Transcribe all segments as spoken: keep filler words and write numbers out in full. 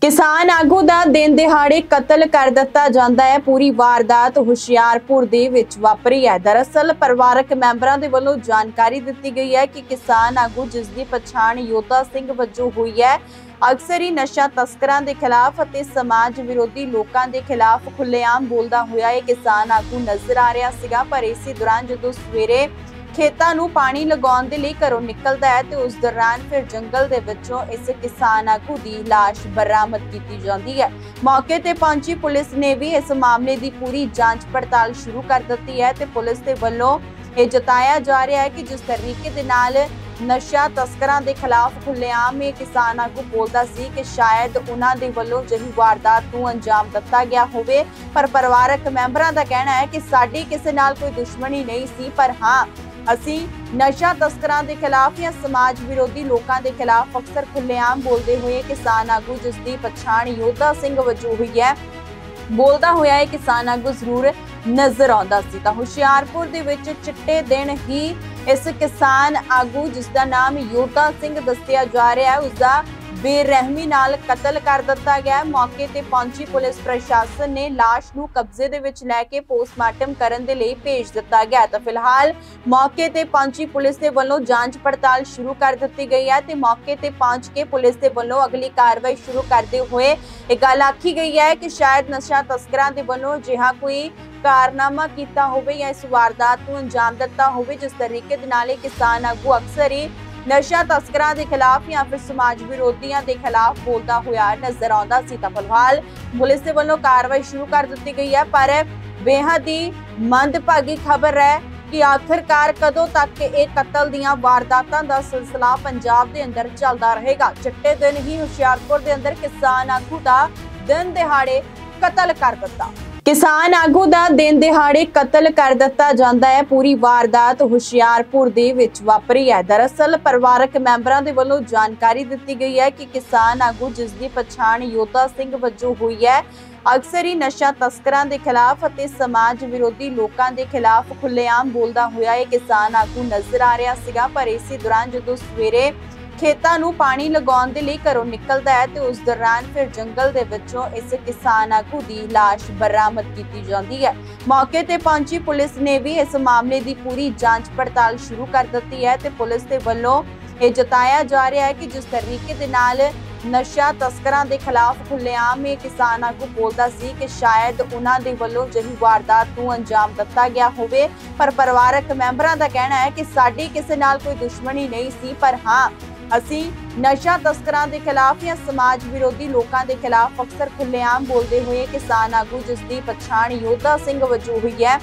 किसान आगू दा दिन दिहाड़े कतल कर दिता जाता है। पूरी वारदात हुशियारपुर दे विच वापरी है। दरअसल परिवारक मैंबरां दे वल्लों जानकारी दी गई है कि किसान आगू जिसकी पछाण योद्धा सिंह वजों हुई है, अक्सर ही नशा तस्करां दे खिलाफ अते समाज विरोधी लोकां दे खिलाफ खुलेआम बोलदा होया है किसान आगू नजर आ रहा सीगा। पर इसी दौरान जदों सवेरे खेतां नूं पानी लगाउण दे लई घरों निकलदा है ते उस दौरान फिर जंगल दे विचों इस किसान आगू दी लाश बरामद कीती जांदी है। मौके ते पहुंची पुलिस ने भी इस मामले दी पूरी जांच पड़ताल शुरू कर दित्ती है ते पुलिस दे वल्लों ये जताया जा रहा है कि जिस तरीके दे नाल नशा तस्करां दे खिलाफ खुलेआम ये किसान आगू बोलदा सी कि शायद उन्हां दे वल्लों जही वारदात नूं अंजाम दित्ता गया होवे। पर परिवारक मैंबरां दा कहना है कि साडी किसे नाल कोई दुश्मनी नहीं सी, पर हाँ असी नशा तस्करां दे खिलाफ या समाज विरोधी लोकां दे खिलाफ अक्सर खुलेआम बोलदे हुए किसान आगू जिसकी पछाण योद्धा सिंह वजों हुई है, बोलदा होया है किसान आगू जरूर नजर आउंदा सी। तां हुशियारपुर दे विच चिट्टे दिन ही इस किसान आगू जिसका नाम योद्धा सिंह दस्सिया जा रहा है, उसका बेरहमी नाल कतल कर दिता गया। मौके ते पहुंची पुलिस प्रशासन ने लाश नूं कब्जे दे विच लैके पोस्टमार्टम करन दे लई भेज दिता गया। तो फिलहाल मौके ते पहुंची पुलिस दे वल्लों जांच पड़ताल शुरू कर दित्ती गई है ते मौके ते पहुंच के पुलिस दे वल्लों अगली कार्रवाई शुरू करते हुए एक गल आखी गई है कि शायद नशा तस्करां दे वल्लों जिहा कोई कारनामा कीता होवे या इस वारदात नूं अंजाम दित्ता होवे जिस तरीके दे नाल किसान आगू अक्सर ही नशा तस्करां दे खिलाफ या फिर समाज विरोधियों के खिलाफ बोलता हुआ नजर आउंदा सी। तां फिलहाल पुलिस दे वल्लों कार्रवाई शुरू कर दी गई है, पर बेहद ही मंदभागी खबर है कि आखिरकार कदों तक ये कतल दीयां वारदातां दा सिलसिला पंजाब दे अंदर चलदा रहेगा। चिट्टे दिन ही हुशियारपुर दे अंदर किसान आगू दा दिन दिहाड़े कतल कर दिता किसान आगू दा दिन दिहाड़े कतल कर दिता जाता है। पूरी वारदात हुशियारपुर दे विच वापरी है। दरअसल परिवारक मैंबरां दे वल्लों जानकारी दी गई है कि किसान आगू जिसकी पछाण योद्धा सिंह वजों हुई है, अक्सर ही नशा तस्करां दे खिलाफ अते समाज विरोधी लोकां दे खिलाफ खुलेआम बोलदा होया है किसान आगू नजर आ रहा सीगा। पर इसी दौरान जदों सवेरे खेतां नूं पानी लगाउण दे लई घरों निकलदा है ते उस दौरान फिर जंगल दे विचों इस किसान आगू दी लाश बरामद कीती जांदी है। मौके ते पहुंची पुलिस ने भी इस मामले दी पूरी जांच पड़ताल शुरू कर दित्ती है ते पुलिस दे वल्लों ये जताया जा रहा है कि जिस तरीके दे नाल नशा तस्करां दे खिलाफ खुलेआम ये किसान आगू बोलदा सी कि शायद उन्हां दे वल्लों जही वारदात नूं अंजाम दित्ता गया होवे। पर परिवारक मैंबरां दा कहना है कि साडी किसे नाल कोई दुश्मनी नहीं सी, पर हाँ असी नशा तस्करां दे खिलाफ या समाज विरोधी लोकां दे खिलाफ अक्सर खुलेआम बोलदे हुए किसान आगू जिसकी पछाण योद्धा सिंह वजों हुई है,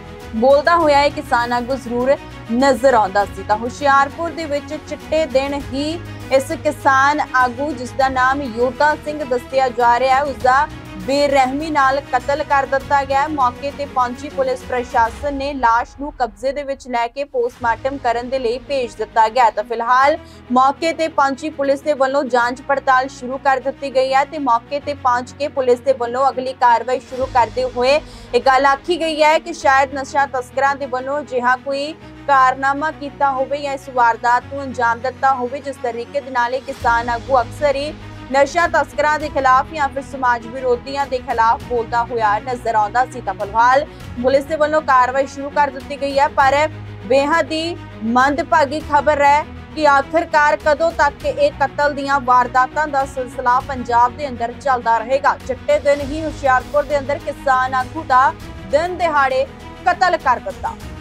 बोलदा होया है किसान आगू जरूर नजर आउंदा सी। तां हुशियारपुर दे विच चिट्टे दिन ही इस किसान आगू जिसका नाम योद्धा सिंह दस्सिया जा रहा है, उसका बेरहमी नाल कतल कर दिता गया। मौके ते पहुंची पुलिस प्रशासन ने लाश नूं कब्जे दे विच लैके पोस्टमार्टम करन दे लई भेज दिता गया। तो फिलहाल मौके ते पहुंची पुलिस दे वल्लों जांच पड़ताल शुरू कर दित्ती गई है ते मौके ते पहुंच के पुलिस दे वल्लों अगली कार्रवाई शुरू करते हुए एक गल आखी गई है कि शायद नशा तस्करां दे वल्लों जिहा कोई कारनामा कीता होवे या इस वारदात नूं अंजाम दित्ता होवे जिस तरीके दे नाल किसान आगू अक्सर ही नशा तस्करां दे खिलाफ या फिर समाज विरोधियों के खिलाफ बोलता हुआ नजर आउंदा सी। तां फिलहाल पुलिस दे वल्लों कार्रवाई शुरू कर दी गई है, पर बेहद ही मंदभागी खबर है कि आखिरकार कदों तक ये कतल दीयां वारदातां दा सिलसिला पंजाब दे अंदर चलदा रहेगा। चिट्टे दिन ही हुशियारपुर दे अंदर किसान आगू दा दिन दिहाड़े कतल कर दिता।